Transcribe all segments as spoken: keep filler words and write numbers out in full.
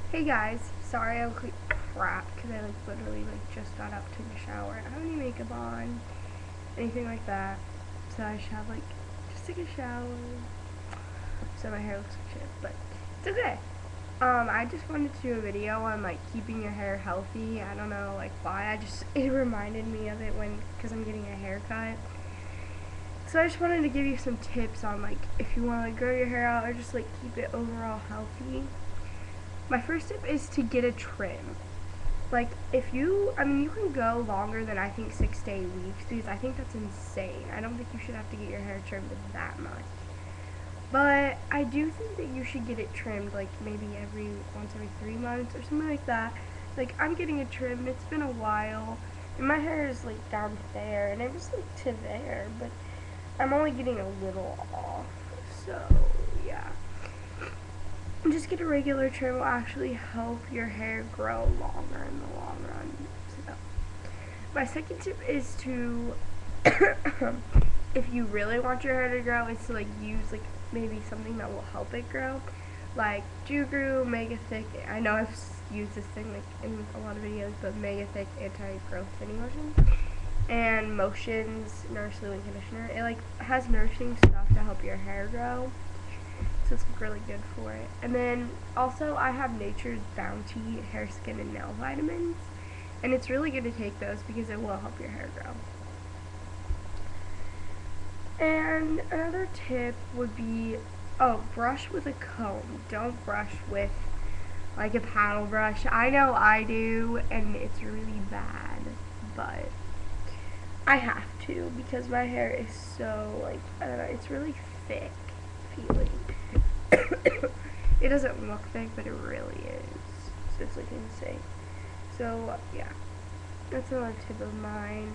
Hey guys, sorry I look like crap because I like literally like just got up, took a shower. I don't have any makeup on, anything like that. So I should have like just take a shower. So my hair looks like shit, but it's okay. Um, I just wanted to do a video on like keeping your hair healthy. I don't know like why. I just it reminded me of it when because I'm getting a haircut. So I just wanted to give you some tips on like if you want to like grow your hair out or just like keep it overall healthy. My first tip is to get a trim. Like if you, I mean you can go longer than I think six to eight weeks because I think that's insane. I don't think you should have to get your hair trimmed that much. But I do think that you should get it trimmed like maybe every, once every three months or something like that. Like I'm getting it trimmed, it's been a while. And my hair is like down there and it was like to there, but I'm only getting a little off. So yeah. Just get a regular trim will actually help your hair grow longer in the long run. So, my second tip is to, if you really want your hair to grow, is to like use like maybe something that will help it grow, like Jugu, Mega Thick. I know I've used this thing like in a lot of videos, but Mega Thick Anti-Growth Thinning Lotion and Motions Nourish Leave-In Conditioner. It like has nourishing stuff to help your hair grow. So it's like really good for it. And then also I have Nature's Bounty hair, skin, and nail vitamins, and it's really good to take those because it will help your hair grow. And another tip would be, oh, brush with a comb. Don't brush with like a paddle brush. I know I do, and it's really bad, but I have to because my hair is so like, I don't know, it's really thick feeling. It doesn't look thick, but it really is. So it's like insane. So yeah, that's another tip of mine.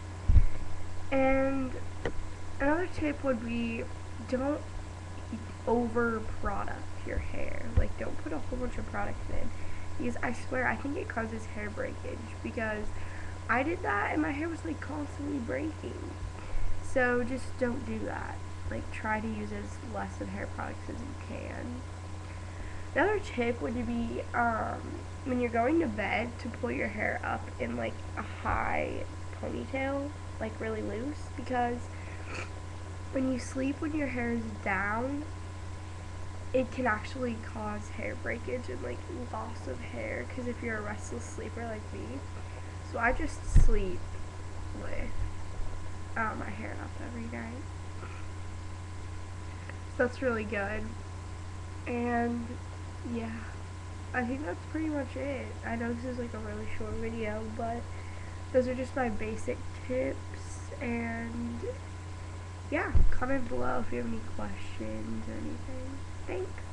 And another tip would be, don't over product your hair. Like don't put a whole bunch of products in, because I swear I think it causes hair breakage, because I did that and my hair was like constantly breaking. So just don't do that. Like try to use as less of hair products as you can. Another tip would be um, when you're going to bed to pull your hair up in like a high ponytail, like really loose, because when you sleep when your hair is down, it can actually cause hair breakage and like loss of hair, because if you're a restless sleeper like me. So I just sleep with uh, my hair up every night. So that's really good. And yeah, I think that's pretty much it. I know this is like a really short video, but those are just my basic tips. And yeah, comment below if you have any questions or anything. Thanks.